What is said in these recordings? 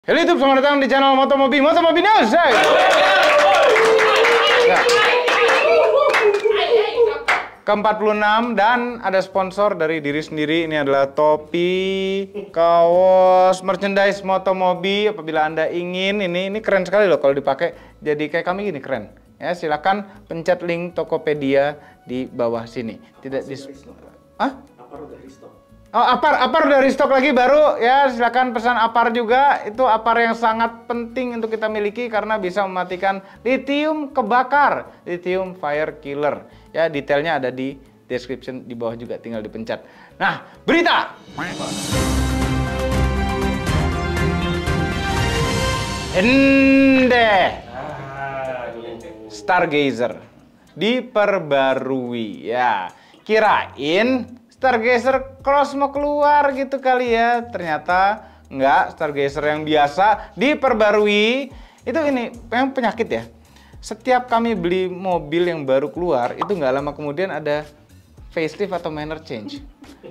Halo YouTube, selamat datang di channel Motomobi News. Nah, ke-46 dan ada sponsor dari diri sendiri. Ini adalah topi, kaos, merchandise Motomobi. Apabila Anda ingin, ini keren sekali loh kalau dipakai. Jadi kayak kami gini keren. Ya, silakan pencet link Tokopedia di bawah sini. Tidak di Hah? Oh, Apar udah restock lagi baru ya, silakan pesan Apar juga. Itu Apar yang sangat penting untuk kita miliki karena bisa mematikan lithium kebakar, lithium fire killer. Ya, detailnya ada di description di bawah juga, tinggal dipencet. Nah, berita. Stargazer diperbarui ya. Kirain Stargazer Cross mau keluar gitu kali ya. Ternyata enggak, Stargazer yang biasa diperbarui. Itu ini memang penyakit ya. Setiap kami beli mobil yang baru keluar, itu nggak lama kemudian ada facelift atau minor change.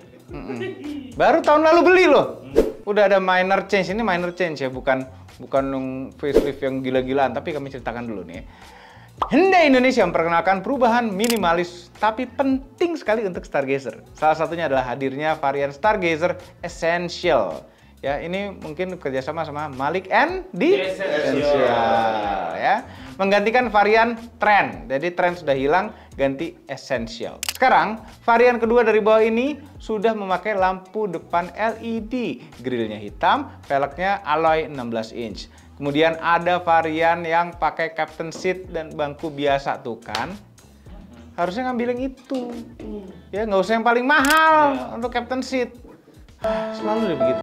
Baru tahun lalu beli loh. Udah ada minor change. Ini minor change ya, bukan facelift yang gila-gilaan, tapi kami ceritakan dulu nih. Hyundai Indonesia memperkenalkan perubahan minimalis tapi penting sekali untuk Stargazer. Salah satunya adalah hadirnya varian Stargazer Essential. Ya, ini mungkin kerjasama sama Malik and the Essential. Ya, menggantikan varian Trend. Jadi Trend sudah hilang, ganti Essential. Sekarang varian kedua dari bawah ini sudah memakai lampu depan LED, grillnya hitam, velgnya alloy 16 inch. Kemudian ada varian yang pakai captain seat dan bangku biasa tuh kan. Harusnya ngambil yang itu. Ya, nggak usah yang paling mahal untuk captain seat. Selalu deh begitu.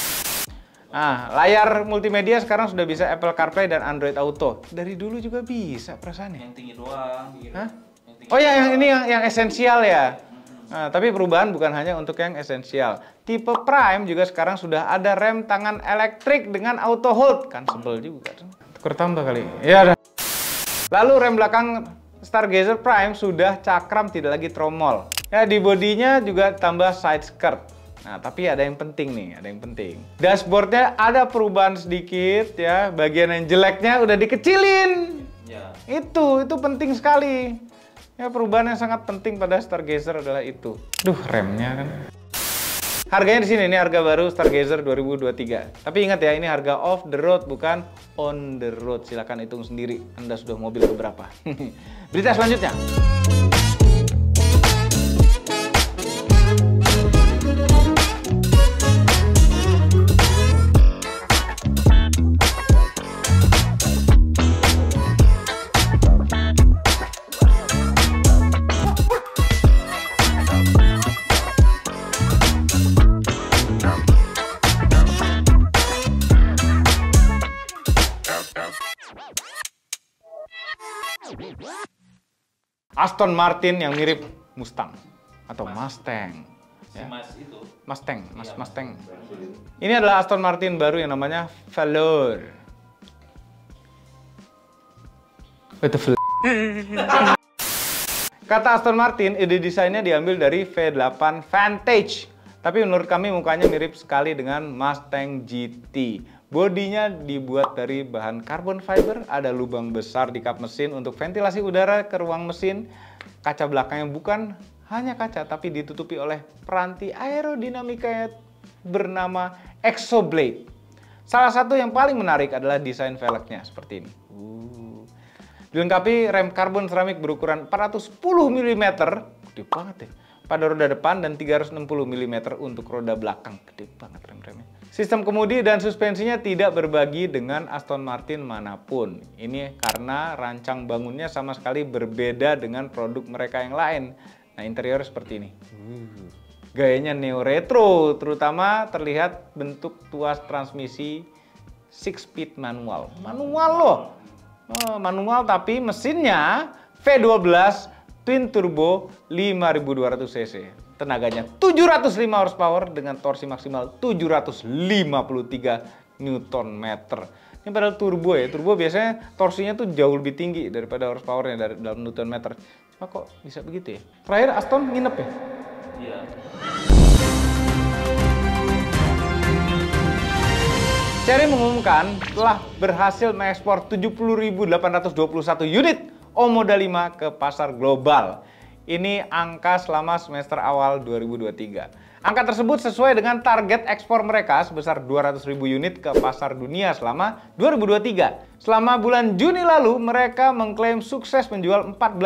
Nah, layar multimedia sekarang sudah bisa Apple CarPlay dan Android Auto. Dari dulu juga bisa perasaannya. Yang tinggi doang. Hah? Oh ya, ini yang esensial ya. Nah, tapi perubahan bukan hanya untuk yang esensial. Tipe Prime juga sekarang sudah ada rem tangan elektrik dengan auto hold. Kan sebel juga. Tuker tambah kali. Ya, lalu rem belakang Stargazer Prime sudah cakram, tidak lagi tromol. Ya, di bodinya juga tambah side skirt. Nah, tapi ada yang penting nih, ada yang penting. Dashboardnya ada perubahan sedikit ya. Bagian yang jeleknya udah dikecilin. Ya. Itu penting sekali. Ya, perubahan yang sangat penting pada Stargazer adalah itu. Duh, remnya kan. Harganya di sini, ini harga baru Stargazer 2023. Tapi ingat ya, ini harga off the road, bukan on the road. Silahkan hitung sendiri, Anda sudah mobil keberapa. Berita selanjutnya. Aston Martin yang mirip Mustang atau Mustang. Ya. Mustang. Ini adalah Aston Martin baru yang namanya Velour. Kata Aston Martin, ide desainnya diambil dari V8 Vantage. Tapi menurut kami mukanya mirip sekali dengan Mustang GT. Bodinya dibuat dari bahan carbon fiber, ada lubang besar di kap mesin untuk ventilasi udara ke ruang mesin. Kaca belakangnya bukan hanya kaca, tapi ditutupi oleh peranti aerodinamika bernama Exoblade. Salah satu yang paling menarik adalah desain velgnya seperti ini. Dilengkapi rem karbon seramik berukuran 410 mm, gede banget ya, pada roda depan dan 360 mm untuk roda belakang. Gede banget rem-remnya. Sistem kemudi dan suspensinya tidak berbagi dengan Aston Martin manapun. Ini karena rancang bangunnya sama sekali berbeda dengan produk mereka yang lain. Nah, interior seperti ini. Gayanya neo-retro, terutama terlihat bentuk tuas transmisi 6-speed manual. Manual loh! Manual tapi mesinnya V12 twin turbo 5200 cc. Tenaganya 705 horsepower dengan torsi maksimal 753 Nm. Ini padahal turbo ya. Turbo biasanya torsinya tuh jauh lebih tinggi daripada horsepowernya dari dalam Nm. Cuma kok bisa begitu ya? Terakhir Aston nginep ya? Iya. Chery mengumumkan telah berhasil mengekspor 70.821 unit Omoda 5 ke pasar global. Ini angka selama semester awal 2023. Angka tersebut sesuai dengan target ekspor mereka sebesar 200.000 unit ke pasar dunia selama 2023. Selama bulan Juni lalu, mereka mengklaim sukses menjual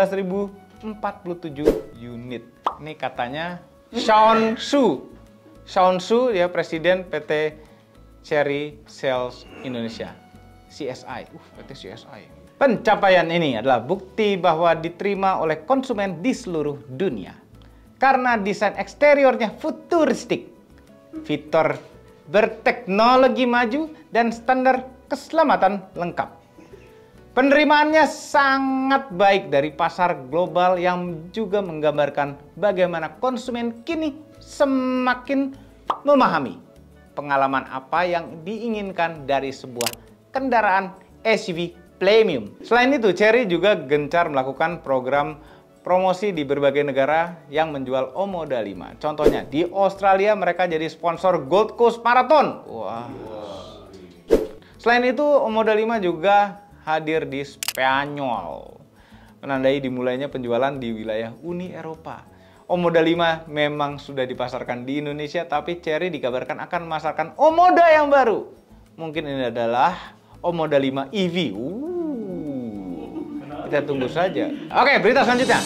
14.047 unit. Ini katanya Shawn Su. Shawn Su ya, Presiden PT Chery Sales Indonesia, CSI. PT CSI. Pencapaian ini adalah bukti bahwa diterima oleh konsumen di seluruh dunia. Karena desain eksteriornya futuristik, fitur berteknologi maju, dan standar keselamatan lengkap. Penerimaannya sangat baik dari pasar global yang juga menggambarkan bagaimana konsumen kini semakin memahami pengalaman apa yang diinginkan dari sebuah kendaraan SUV premium. Selain itu, Chery juga gencar melakukan program promosi di berbagai negara yang menjual Omoda 5. Contohnya, di Australia mereka jadi sponsor Gold Coast Marathon. Wah. Selain itu, Omoda 5 juga hadir di Spanyol, menandai dimulainya penjualan di wilayah Uni Eropa. Omoda 5 memang sudah dipasarkan di Indonesia, tapi Chery dikabarkan akan memasarkan Omoda yang baru. Mungkin ini adalah Omoda 5 EV. Kita tunggu saja. Oke, berita selanjutnya.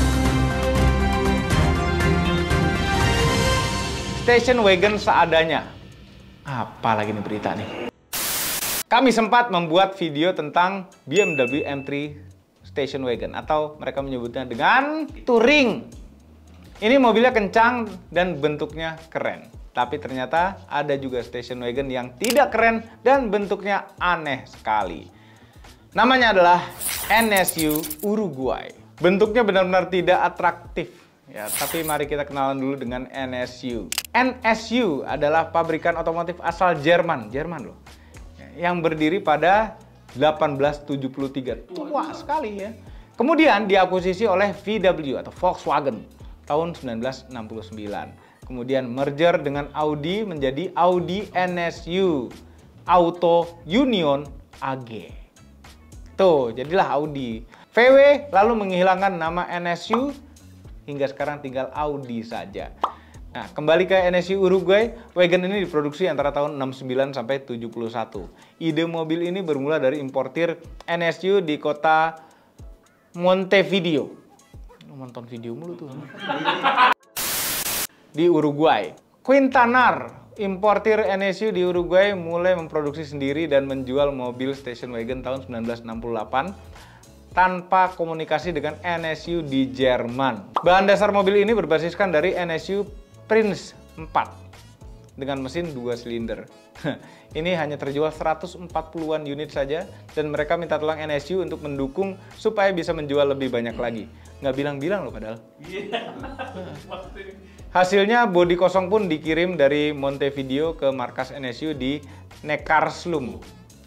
Station wagon seadanya. Apa lagi nih berita nih? Kami sempat membuat video tentang BMW M3 Station Wagon, atau mereka menyebutnya dengan touring. Ini mobilnya kencang dan bentuknya keren. Tapi ternyata ada juga station wagon yang tidak keren dan bentuknya aneh sekali. Namanya adalah NSU Uruguay. Bentuknya benar-benar tidak atraktif. Ya, tapi mari kita kenalan dulu dengan NSU. NSU adalah pabrikan otomotif asal Jerman loh. Yang berdiri pada 1873. Tua sekali ya. Kemudian diakuisisi oleh VW atau Volkswagen tahun 1969. Kemudian merger dengan Audi menjadi Audi NSU Auto Union AG. Tuh, jadilah Audi. VW lalu menghilangkan nama NSU, hingga sekarang tinggal Audi saja. Nah, kembali ke NSU Uruguay, wagon ini diproduksi antara tahun 69 sampai 71. Ide mobil ini bermula dari importir NSU di kota Montevideo. Nonton video mulu tuh. Di Uruguay. Quintanar, importir NSU di Uruguay, mulai memproduksi sendiri dan menjual mobil station wagon tahun 1968 tanpa komunikasi dengan NSU di Jerman. Bahan dasar mobil ini berbasiskan dari NSU Prince 4 dengan mesin 2 silinder. Ini hanya terjual 140-an unit saja dan mereka minta tolong NSU untuk mendukung supaya bisa menjual lebih banyak lagi. Nggak bilang-bilang loh padahal. Hasilnya bodi kosong pun dikirim dari Montevideo ke markas NSU di Neckarsulm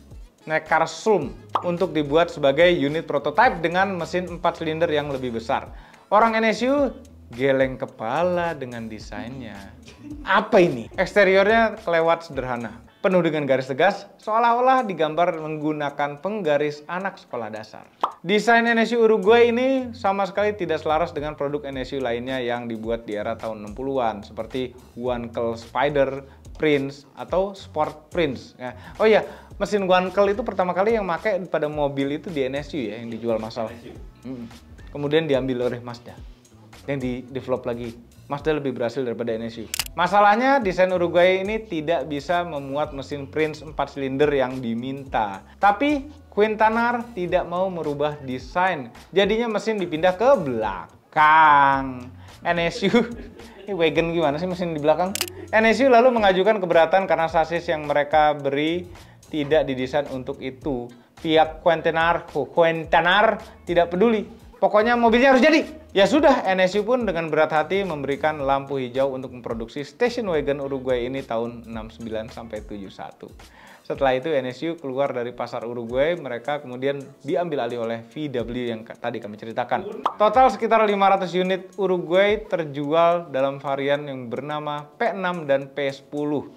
untuk dibuat sebagai unit prototipe dengan mesin 4 silinder yang lebih besar. Orang NSU geleng kepala dengan desainnya. Apa ini? Eksteriornya kelewat sederhana, penuh dengan garis tegas, seolah-olah digambar menggunakan penggaris anak sekolah dasar. Desain NSU Uruguay ini sama sekali tidak selaras dengan produk NSU lainnya yang dibuat di era tahun 60-an, seperti Wankel Spider, Prince, atau Sport Prince. Ya. Oh iya, mesin Wankel itu pertama kali yang pakai pada mobil itu di NSU ya, yang dijual massal. Kemudian diambil oleh Mazda, yang di-develop lagi. Mazda lebih berhasil daripada NSU. Masalahnya, desain Uruguay ini tidak bisa memuat mesin Prince 4 silinder yang diminta. Tapi Quintanar tidak mau merubah desain. Jadinya mesin dipindah ke belakang. NSU, ini wagon gimana sih mesin di belakang? NSU lalu mengajukan keberatan karena sasis yang mereka beri tidak didesain untuk itu. Pihak Quintanar tidak peduli. Pokoknya mobilnya harus jadi. Ya sudah, NSU pun dengan berat hati memberikan lampu hijau untuk memproduksi station wagon Uruguay ini tahun 69 sampai 71. Setelah itu NSU keluar dari pasar Uruguay, mereka kemudian diambil alih oleh VW yang tadi kami ceritakan. Total sekitar 500 unit Uruguay terjual dalam varian yang bernama P6 dan P10.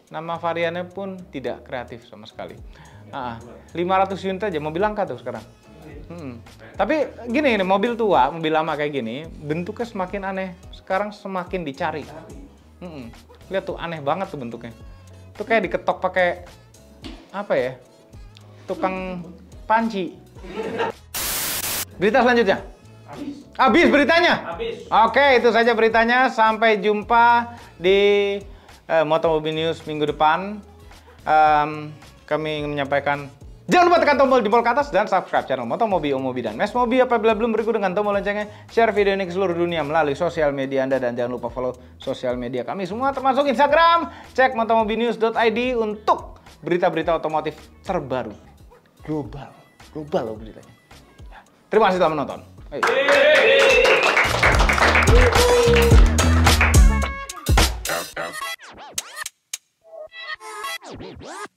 Nama variannya pun tidak kreatif sama sekali. 500 unit aja, mobil langka tuh sekarang. Tapi gini, mobil tua, mobil lama kayak gini, bentuknya semakin aneh. Sekarang semakin dicari. Lihat tuh, aneh banget tuh bentuknya. Itu kayak diketok pakai apa ya? Tukang panci. Berita selanjutnya. Habis beritanya? Habis. Oke, itu saja beritanya. Sampai jumpa di Motomobi News minggu depan. Kami ingin menyampaikan, jangan lupa tekan tombol jempol ke atas dan subscribe channel Motomobi, Omobi, dan Mesmobi apabila belum berikut dengan tombol loncengnya. Share video ini ke seluruh dunia melalui sosial media Anda dan jangan lupa follow sosial media kami semua termasuk Instagram. Cek motomobinews.id untuk berita-berita otomotif terbaru. Global loh beritanya. Terima kasih telah menonton. Hey.